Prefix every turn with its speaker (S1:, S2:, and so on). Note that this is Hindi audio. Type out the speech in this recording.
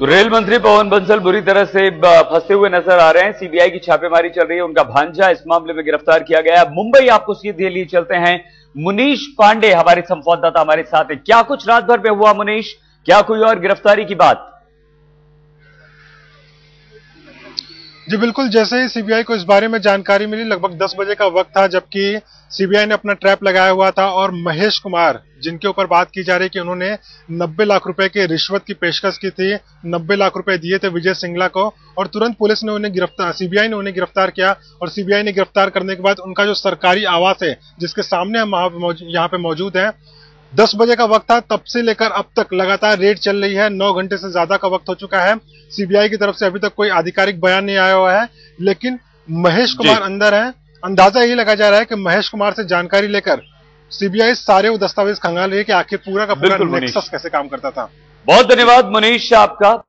S1: तो रेल मंत्री पवन बंसल बुरी तरह से फंसे हुए नजर आ रहे हैं। सीबीआई की छापेमारी चल रही है, उनका भांजा इस मामले में गिरफ्तार किया गया। मुंबई आपको सीधे लिए चलते हैं। मुनीश पांडे हमारे संवाददाता हमारे साथ है। क्या कुछ रात भर में हुआ मुनीश? क्या कोई और गिरफ्तारी की बात?
S2: जी बिल्कुल, जैसे ही सीबीआई को इस बारे में जानकारी मिली, लगभग 10 बजे का वक्त था जबकि सीबीआई ने अपना ट्रैप लगाया हुआ था और महेश कुमार, जिनके ऊपर बात की जा रही है कि उन्होंने 90 लाख रुपए की रिश्वत की पेशकश की थी, 90 लाख रुपए दिए थे विजय सिंगला को और तुरंत पुलिस ने उन्हें सीबीआई ने उन्हें गिरफ्तार किया। और सीबीआई ने गिरफ्तार करने के बाद उनका जो सरकारी आवास है, जिसके सामने हम यहाँ पे मौजूद हैं, 10 बजे का वक्त था, तब से लेकर अब तक लगातार रेड चल रही है। 9 घंटे से ज्यादा का वक्त हो चुका है। सीबीआई की तरफ से अभी तक कोई आधिकारिक बयान नहीं आया हुआ है, लेकिन महेश कुमार अंदर है। अंदाजा यही लगाया जा रहा है कि महेश कुमार से जानकारी लेकर सीबीआई सारे वो दस्तावेज खंगाल रही है कि आखिर पूरा का पूरा नेक्सस कैसे काम करता था।
S1: बहुत धन्यवाद मुनीश आपका।